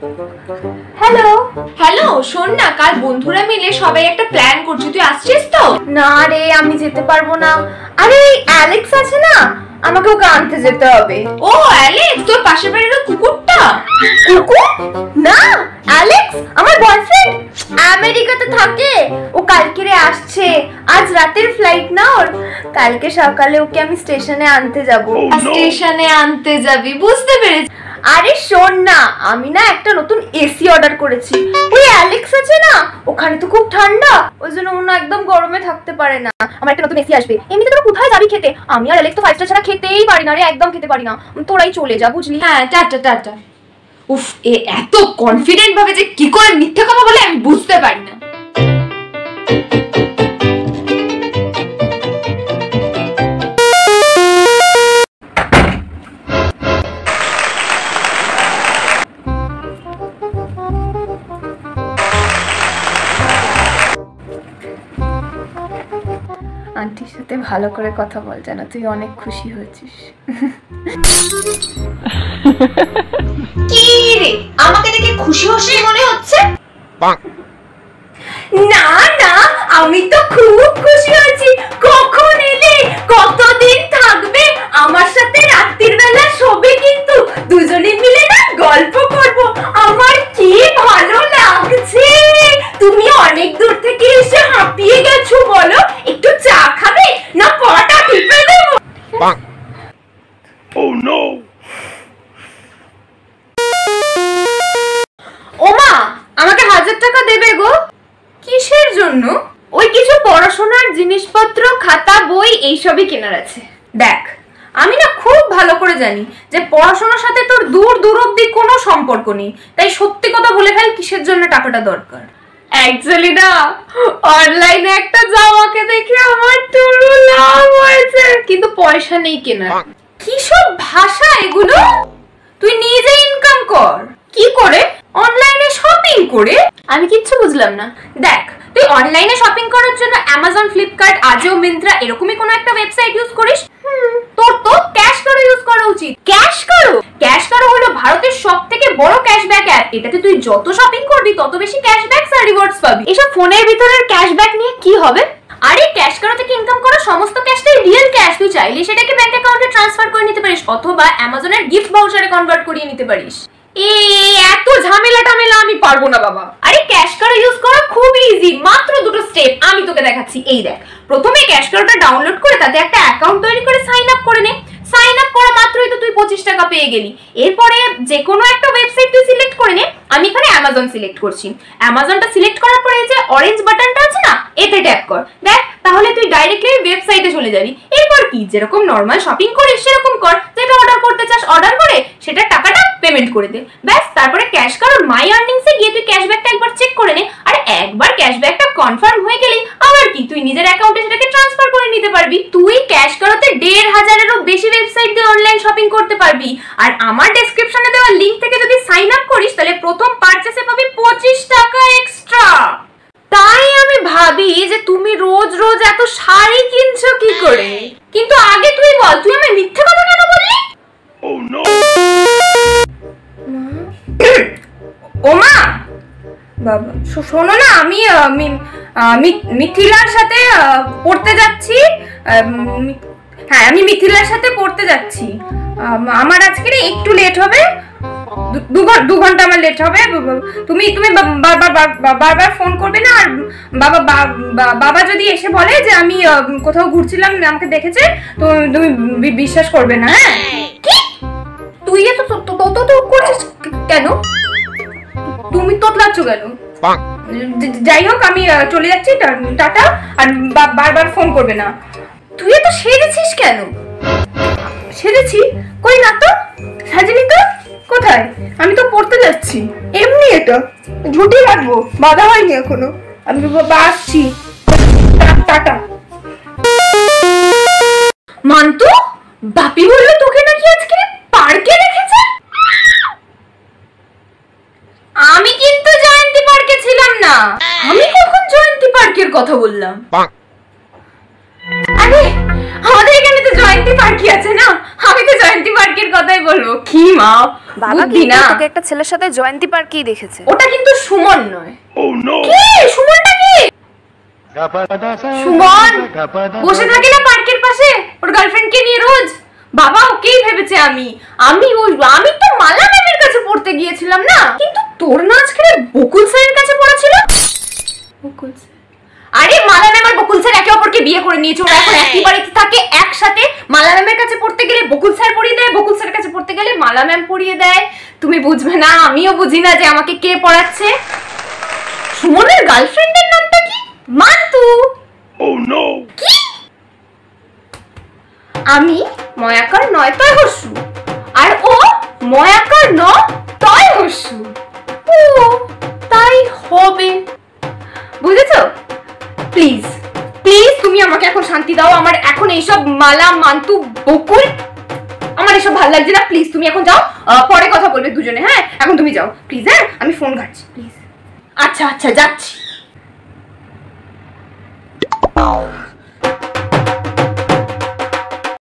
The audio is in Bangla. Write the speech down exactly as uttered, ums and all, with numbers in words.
হ্যালো হ্যালো, শোন না, কাল বন্ধুরা মিলে সবাই একটা প্ল্যান করছি, তুই আসছিস তো? না রে, আমি যেতে পারবো না। আরে অ্যালেক্স আছে না, আমাকে ওকে আনতে যেতে হবে। ও অ্যালেক্স, তোর পাশের বাড়ির কুকুরটা? কুকুর না, অ্যালেক্স আমার বয়ফ্রেন্ড, আমেরিকাতে থাকে। ও কালকে আসছে, আজ রাতের ফ্লাইট না ওর। কালকে সকালে ওকে আমি স্টেশনে আনতে যাব। স্টেশনে আনতে যাবি, বুঝতে পেরেছি। আরে শোন না, আমি না একটা নতুন এসি অর্ডার করেছি। ওই অ্যালেক্স আছে না, ওখানে তো খুব ঠান্ডা, ওই জন্য ও না একদম গরমে থাকতে পারে না। আমার একটা নতুন এসি আসবে। এমনিতে তোরা কোথায় যাবি খেতে? আমি আর অ্যালেক্স তো ফাইভ স্টার ছাড়া খেতেই পারি না রে, একদম খেতে পারি না। তোরাই চলে যা, বুঝলি? হ্যাঁ, টাটা টাটা। উফ, এ এত কনফিডেন্ট ভাবে যে কি করে মিথ্যে কথা বলে আমি বুঝতে পারি না। আন্টির সাথে ভালো করে কথা বল, যেন তুই অনেক খুশি হয়েছিস। কি রে, আমাকে দেখে খুশি হসি মনে হচ্ছে? না না, আমি তো খুব খুশি হয়েছি। কখন এলে? কতদিন থাকবে আমার সাথে? রাত্রির বেলা শোবে কিন্তু, দুজনে মিলে না গল্প করব। আমার কি ভালো লাগছে। তুমি অনেক দূর থেকে এসে হাঁপিয়ে গেছো, বলো একটু চা খাবে না পটা টিপে দেব? Oh no! ওমা, আমাকে হাজার টাকা দেবে গো। কিসের জন্য? ওই কিছু পড়াশোনার জিনিসপত্র, খাতা, বই এইসবই কেনার আছে। দেখ, আমি না খুব ভালো করে জানি যে পড়াশোনার সাথে তোর দূর দূর অব্দি কোনো সম্পর্ক নেই, তাই সত্যি কথা বলে ফেল, কিসের জন্য টাকাটা দরকার। অ্যাকচুয়ালি না, অনলাইনে একটা জামাকে দেখে আমার টুরু লাভ হয়েছে, কিন্তু পয়সা নেই কেনার। কি সব ভাষা এগুলো? তুই নিজে ইনকাম কর। কি করে? অনলাইনে শপিং করে? আমি কিচ্ছু বুঝলাম না। দেখ, তুই অনলাইনে শপিং করার জন্য অ্যামাজন, ফ্লিপকার্ট, আজিও, মিন্ত্রা এরকমই কোনো একটা ওয়েবসাইট ইউজ করিস। তোর তো ক্যাশ কারো ইউজ করা উচিত। ক্যাশ কারো? ক্যাশ কারো হলো ভারতের সবথেকে বড় ক্যাশব্যাক অ্যাপ। এটাতে তুই যত শপিং করবি তত বেশি ক্যাশব্যাক আর রিওয়ার্ডস পাবি। এসব ফোনের ভিতরের ক্যাশব্যাক নিয়ে কি হবে? আরে ক্যাশ কারো থেকে ইনকাম করা সমস্ত ক্যাশটাই রিয়েল ক্যাশ। তুই চাইলে সেটাকে ব্যাংক অ্যাকাউন্টে ট্রান্সফার করে নিতে পারিস, অথবা অ্যামাজনের গিফট ভাউচারে কনভার্ট করিয়ে নিতে পারিস। এই এত ঝামেলা টামেলা আমি পারবো না বাবা। আরে ক্যাশ কার্ড ইউজ করা খুব ইজি, মাত্র দুটো স্টেপ আমি তোকে দেখাচ্ছি। এই দেখ, প্রথমে ক্যাশ কার্ডটা ডাউনলোড করে তাতে একটা অ্যাকাউন্ট তৈরি করে সাইন আপ করে নে। সাইন আপ করা মাত্রই তো তুই পঁচিশ টাকা পেয়ে গেলি। এরপরে যে কোনো একটা ওয়েবসাইট তুই সিলেক্ট করে নে। আমি এখানে অ্যামাজন সিলেক্ট করছি। অ্যামাজনটা সিলেক্ট করার পরে যে অরেঞ্জ বাটনটা আছে না, এতে ট্যাপ কর। দেখ, তাহলে তুই ডাইরেক্টলি ওয়েবসাইটে চলে যাবি। এরপর কি, যেরকম নরমাল শপিং করিস সেরকম কর। যেটা অর্ডার করতে চাস অর্ডার করে সেটার টাকাটা পেমেন্ট করে দে, ব্যাস। তারপরে ক্যাশ কার্ড মাই আর্নিংসে গিয়ে তুই ক্যাশব্যাকটা একবার চেক করে নে। আর একবার ক্যাশব্যাকটা কনফার্ম হয়ে গেলেই আবার কি, তুই নিজের অ্যাকাউন্টে সেটাকে ট্রান্সফার করে নিতে পারবি। তুই ক্যাশ কার্ডতে দেড় হাজারেরও বেশি ওয়েবসাইট দিয়ে অনলাইন শপিং করতে পারবি। আর আমার ডেসক্রিপশনে দেওয়া লিংক থেকে যদি সাইন আপ করিস তাহলে প্রথম পারচেসে পাবি পঁচিশ টাকা এক্সট্রা। তাই আমি ভাবি যে তুমি রোজ রোজ এত শাড়ি কিনছো কি করে। কিন্তু আগে তুই বল, তুই আমায় মিথ্যে কথা কেন বললি? Oh no! ওমা বাবা, শোনো না, আমি মিথিলার সাথে পড়তে যাচ্ছি। হ্যাঁ, আমি মিথিলার সাথে পড়তে যাচ্ছি। আমার আজকে একটু লেট হবে, দু ঘন্টা আমার লেট হবে। তুমি তুমি বারবার ফোন করবে না। আর বাবা বাবা যদি এসে বলে যে আমি কোথাও ঘুরছিলাম, আমাকে দেখেছে, তো তুমি বিশ্বাস করবে না। হ্যাঁ, কি তুই এত তো করছিস কেন? তুমি তোতলাচ্ছ কেন? যাই হোক, আমি চলে যাচ্ছি, টাটা। আর বারবার ফোন করবে না। তুই এত সেজেছিস কেন? সেজেছি? কই না তো, সাজিনি তো। কোথায়? আমি তো পড়তে যাচ্ছি। এমনি এটা ঝুটি রাখবো, বাধা হয়নি এখনো। আমি আসছি, টাটা। মান্তু, বাপি বললো তোকে নাকি আজকে পার্কে রেখেছে। আমি কিন্তু জয়ন্তী পার্কে ছিলাম না। আমি কখন জয়ন্তী পার্কের কথা বললাম? আরে আমাদের এখানে তো জয়ন্তী জয়ন্তী পার্কি আছে না, আমি তো জয়ন্তী পার্কের কথাই বলবো। কি মা, বাবা বুদ্ধি কি না। তোকে একটা ছেলের সাথে জয়ন্তী পার্কেই দেখেছে। ওটা কিন্তু সুমন নয়। কি সুমনটা কি? সুমন বসে থাকে না পার্কের পাশে ওর গার্লফ্রেন্ডকে নিয়ে রোজ। বাবা ওকেই ভেবেছে আমি আমি ওই আমি তো মালা ম্যামের কাছে পড়তে গিয়েছিলাম না, কিন্তু তোর না আজকে বকুল স্যারের কাছে পড়া ছিল। বকুল স্যার, আরে মালা ম্যাম আর বকুল স্যার একে অপরকে বিয়ে করে নিয়েছে, ওরা এখন একই বাড়িতে থাকে একসাথে। মালা ম্যামের কাছে পড়তে গেলে বকুল স্যার পড়িয়ে দেয়, বকুল স্যারের কাছে পড়তে গেলে মালা ম্যাম পড়িয়ে দেয়। তুমি বুঝবে না, আমিও বুঝি না যে আমাকে কে পড়াচ্ছে। সুমনের গার্লফ্রেন্ডের নামটা কি? মান্তু। Oh no! কি? আমি ময়াকার নয় তয় হস্যু, আর ও ময়াকার ন তয় হস্যু। ও তাই হবে, বুঝেছো? প্লিজ প্লিজ তুমি আমাকে এখন শান্তি দাও। আমার এখন এইসব মালা মান্তু বকুল আমার এসব ভালো লাগছে না। প্লিজ তুমি এখন যাও, পরে কথা বলবে দুজনে। হ্যাঁ এখন তুমি যাও প্লিজ। হ্যাঁ আমি ফোন ঘাটছি প্লিজ। আচ্ছা আচ্ছা যাচ্ছি।